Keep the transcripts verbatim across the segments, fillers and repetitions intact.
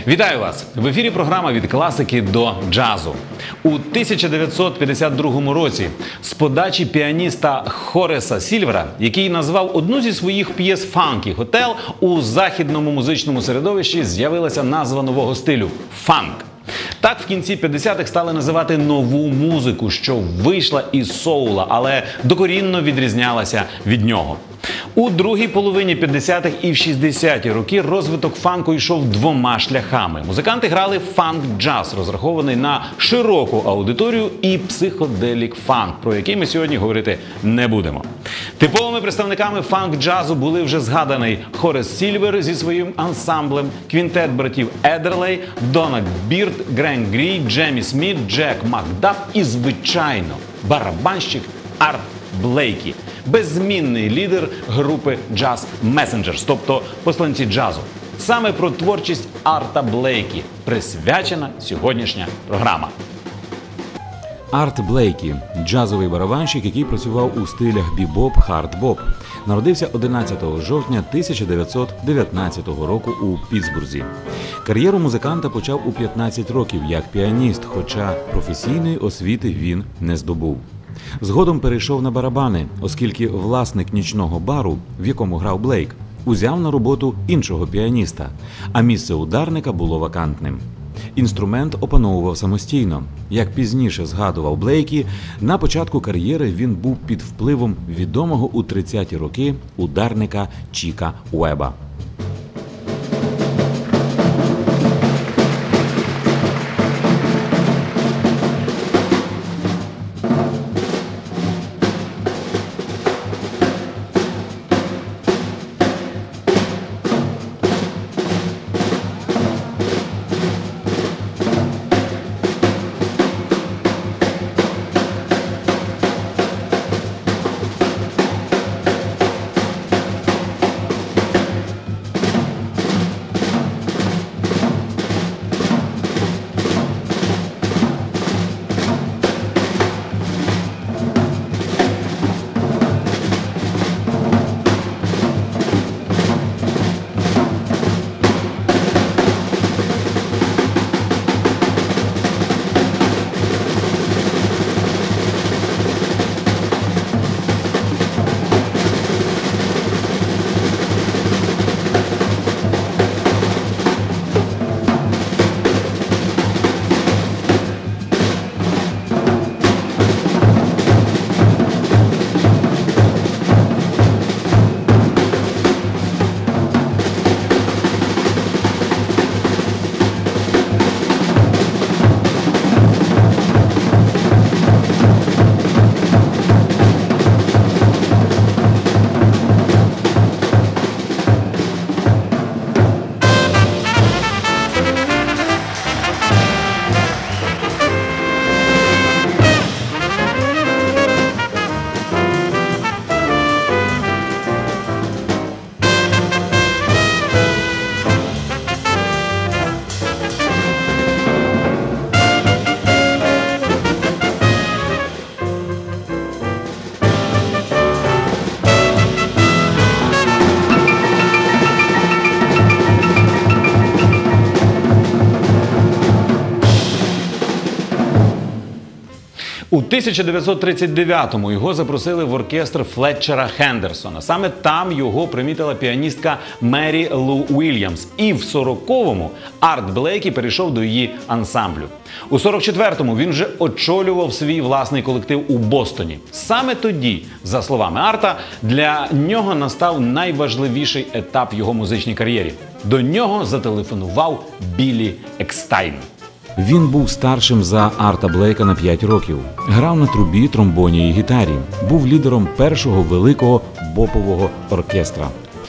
Вітаю вас! В ефірі програма «Від класики до джазу». У тисяча дев'ятсот п'ятдесят другому році з подачі піаніста Хореса Сільвера, який назвав одну зі своїх п'єс «Фанкі Хотел», у західному музичному середовищі з'явилася назва нового стилю – фанк. Так в кінці п'ятдесятих стали називати нову музику, що вийшла із соула, але докорінно відрізнялася від нього. У другій половині п'ятдесятих і в шістдесяті роки розвиток фанку йшов двома шляхами. Музиканти грали фанк-джаз, розрахований на широку аудиторію, і психоделік-фанк, про який ми сьогодні говорити не будемо. Типовими представниками фанк-джазу були вже згаданий Хорес Сільвер зі своїм ансамблем, квінтет братів Едерлей, Дональд Бірд, Грен Грі, Джемі Сміт, Джек Макдаф і, звичайно, барабанщик Арт Блейкі, беззмінний лідер групи Jazz Messengers, тобто посланці джазу. Саме про творчість Арта Блейкі присвячена сьогоднішня програма. Арт Блейкі – джазовий барабанщик, який працював у стилях бібоп, хард-боп. Народився одинадцятого жовтня тисяча дев'ятсот дев'ятнадцятого року у Пітсбурзі. Кар'єру музиканта почав у п'ятнадцять років як піаніст, хоча професійної освіти він не здобув. Згодом перейшов на барабани, оскільки власник нічного бару, в якому грав Блейк, узяв на роботу іншого піаніста, а місце ударника було вакантним. Інструмент опановував самостійно. Як пізніше згадував Блейкі, на початку кар'єри він був під впливом відомого у тридцяті роки ударника Чіка Уеба. У тисяча дев'ятсот тридцять дев'ятому його запросили в оркестр Флетчера Хендерсона. Саме там його примітила піаністка Мері Лу Уільямс. І в сороковому Арт Блейкі перейшов до її ансамблю. У сорок четвертому він вже очолював свій власний колектив у Бостоні. Саме тоді, за словами Арта, для нього настав найважливіший етап його музичній кар'єрі. До нього зателефонував Біллі Екстайн. Він був старшим за Арта Блейка на п'ять років. Грав на трубі, тромбоні і гітарі. Був лідером першого великого бопового оркестра.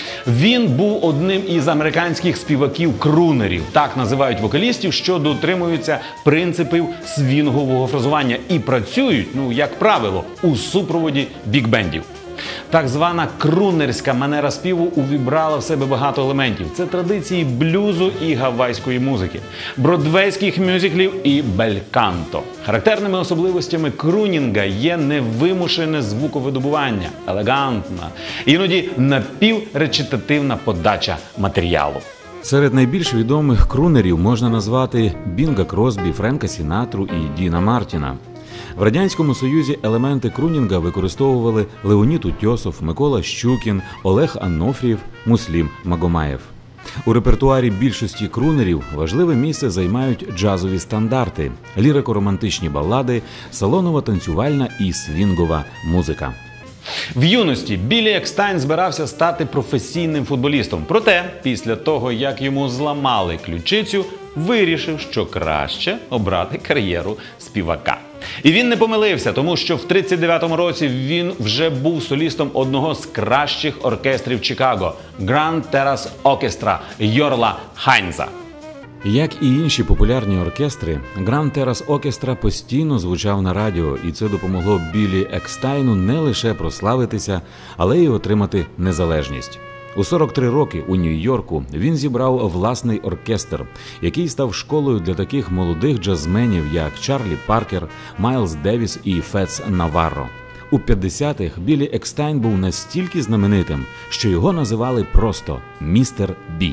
Він був одним із американських співаків-крунерів. Так називають вокалістів, що дотримуються принципів свінгового фразування і працюють, ну, як правило, у супроводі бік-бендів. Так звана крунерська манера співу увібрала в себе багато елементів. Це традиції блюзу і гавайської музики, бродвейських мюзиклів і бельканто. Характерними особливостями крунінга є невимушене звуковидобування, елегантна, іноді напівречитативна подача матеріалу. Серед найбільш відомих крунерів можна назвати Бінга Кросбі, Френка Сінатру і Діна Мартіна. В Радянському Союзі елементи крунінга використовували Леонід Утьосов, Микола Щукін, Олег Аннофрієв, Муслім Магомаєв. У репертуарі більшості крунерів важливе місце займають джазові стандарти, лірико-романтичні балади, салонова-танцювальна і свінгова музика. В юності Біллі Екстайн збирався стати професійним футболістом. Проте, після того, як йому зламали ключицю, вирішив, що краще обрати кар'єру співака. І він не помилився, тому що в тридцять дев'ятому році він вже був солістом одного з кращих оркестрів Чикаго – Grand Terrace Orchestra Йорла Хайнза. Як і інші популярні оркестри, Grand Terrace Orchestra постійно звучав на радіо, і це допомогло Біллі Екстайну не лише прославитися, але й отримати незалежність. У сорок три роки у Нью-Йорку він зібрав власний оркестр, який став школою для таких молодих джазменів, як Чарлі Паркер, Майлз Девіс і Фетс Наварро. У п'ятдесятих Біллі Екстайн був настільки знаменитим, що його називали просто «Містер Бі».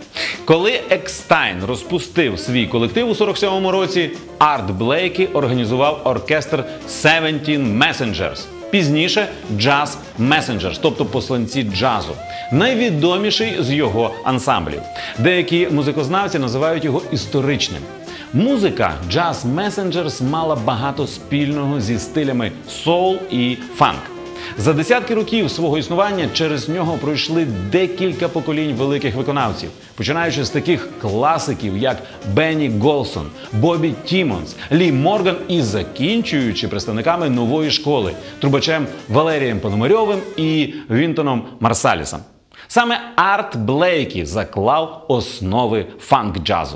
Коли Екстайн розпустив свій колектив у сорок сьомому році, Арт Блейкі організував оркестр «Seventeen Messengers», пізніше «Jazz Messengers», тобто посланці джазу, найвідоміший з його ансамблів. Деякі музикознавці називають його історичним. Музика «Jazz Messengers» мала багато спільного зі стилями соул і фанк. За десятки років свого існування через нього пройшли декілька поколінь великих виконавців, починаючи з таких класиків, як Бенні Голсон, Бобі Тіммонс, Лі Морган і закінчуючи представниками нової школи – трубачем Валерієм Пономарьовим і Вінтоном Марсалісом. Саме Арт Блейкі заклав основи фанк-джазу.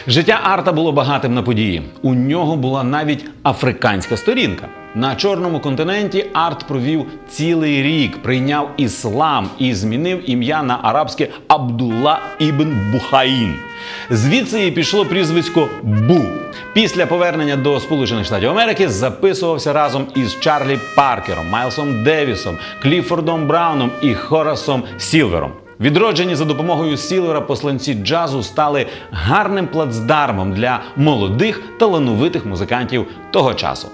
Життя Арта було багатим на події. У нього була навіть африканська сторінка. На чорному континенті Арт провів цілий рік, прийняв іслам і змінив ім'я на арабське Абдулла ібн Бухаїн. Звідси і пішло прізвисько Бу. Після повернення до Сполучених Штатів Америки записувався разом із Чарлі Паркером, Майлсом Девісом, Кліфордом Брауном і Хорасом Сілвером. Відроджені за допомогою Сілвера посланці джазу стали гарним плацдармом для молодих талановитих музикантів того часу.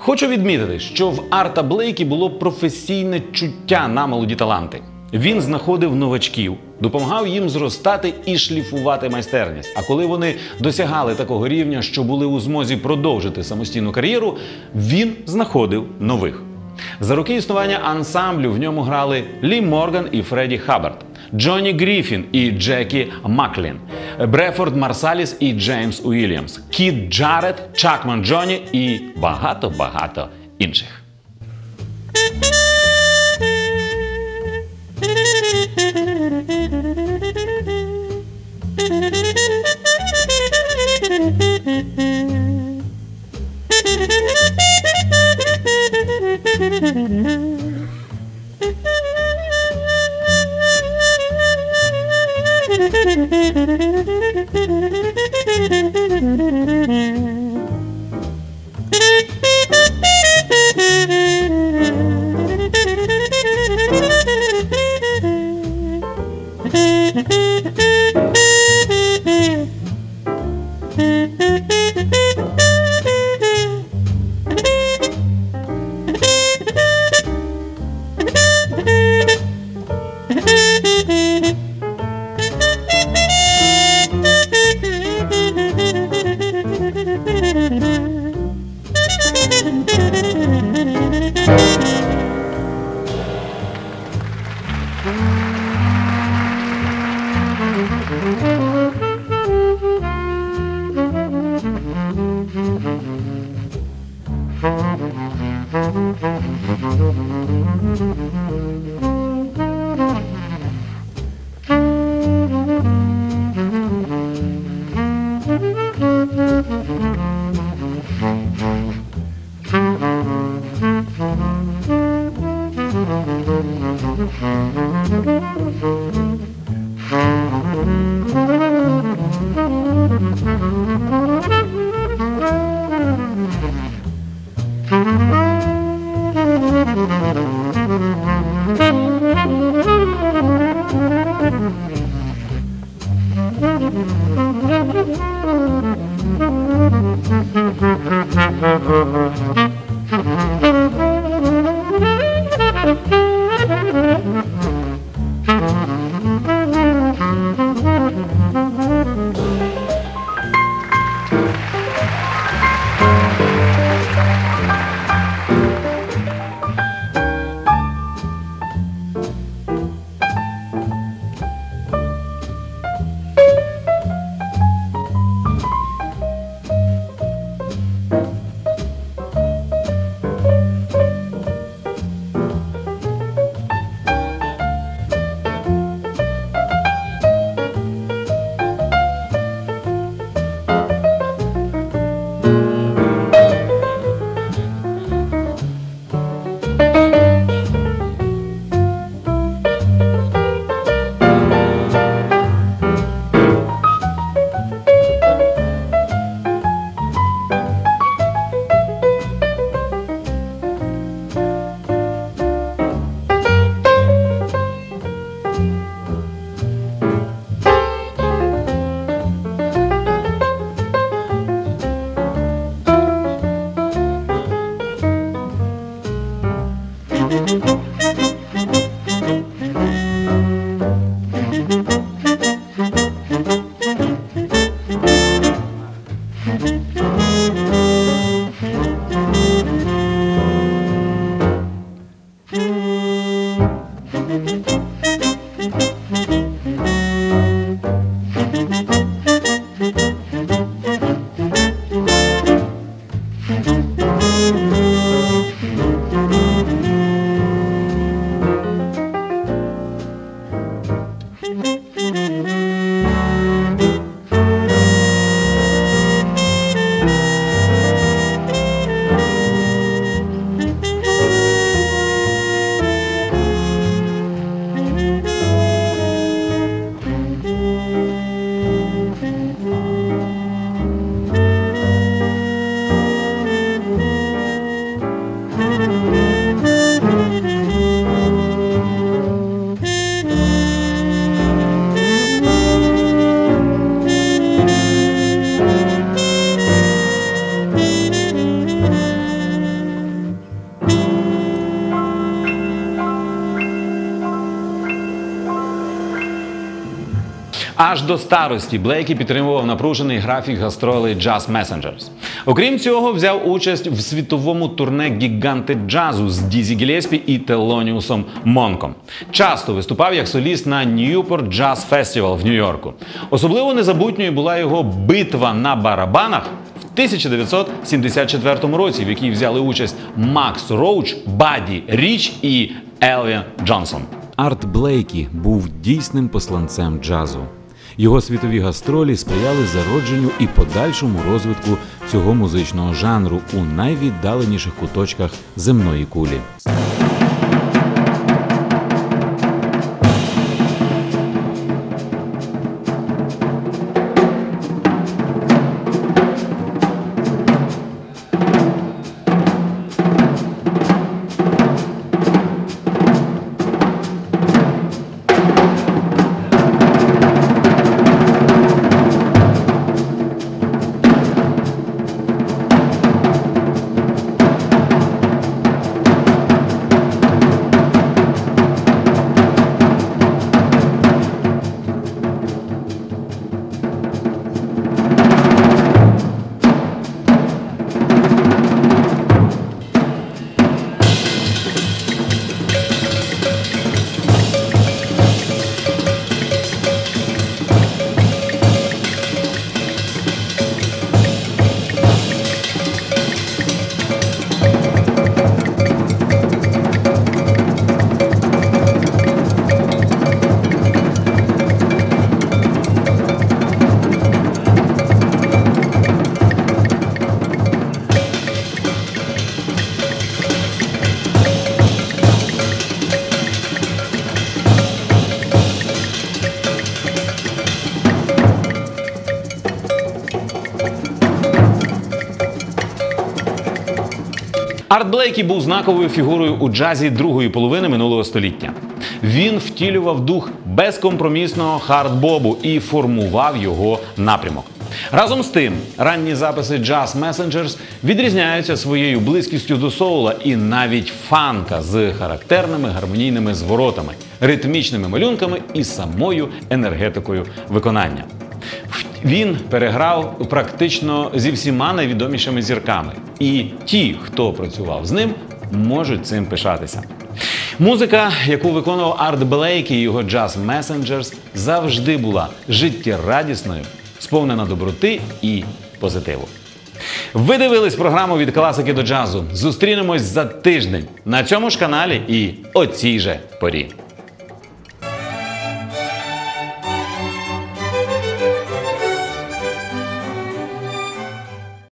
Хочу відмітити, що в Арта Блейкі було професійне чуття на молоді таланти. Він знаходив новачків, допомагав їм зростати і шліфувати майстерність. А коли вони досягали такого рівня, що були у змозі продовжити самостійну кар'єру, він знаходив нових. За роки існування ансамблю в ньому грали Лі Морган і Фредді Хаббард, Джонні Гріфін і Джекі Маклін, Брефорд Марсаліс і Джеймс Уільямс, Кід Джаред, Чакман Джонні і багато-багато інших. Аж до старості Блейкі підтримував напружений графік гастролей Jazz Messengers. Окрім цього, взяв участь в світовому турне «Гіганти джазу» з Дізі Гілеспі і Телоніусом Монком. Часто виступав як соліст на Newport Jazz Festival в Нью-Йорку. Особливо незабутньою була його «Битва на барабанах» в тисяча дев'ятсот сімдесят четвертому році, в якій взяли участь Макс Роуч, Бадді Річ і Елвін Джонсон. Арт Блейкі був дійсним посланцем джазу. Його світові гастролі сприяли зародженню і подальшому розвитку цього музичного жанру у найвіддаленіших куточках земної кулі. Арт Блейкі був знаковою фігурою у джазі другої половини минулого століття. Він втілював дух безкомпромісного хард-бобу і формував його напрямок. Разом з тим, ранні записи Jazz Messengers відрізняються своєю близькістю до соула і навіть фанка з характерними гармонійними зворотами, ритмічними малюнками і самою енергетикою виконання. Він переграв практично зі всіма найвідомішими зірками. І ті, хто працював з ним, можуть цим пишатися. Музика, яку виконував Арт Блейкі і його Jazz Messengers, завжди була життєрадісною, сповнена доброти і позитиву. Ви дивились програму «Від класики до джазу». Зустрінемось за тиждень на цьому ж каналі і о цій же порі.